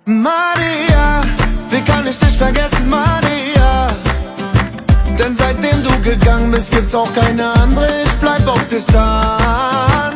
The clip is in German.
Maria, wie kann ich dich vergessen, Maria? Denn seitdem du gegangen bist, gibt's auch keine andere, ich bleib auf Distanz.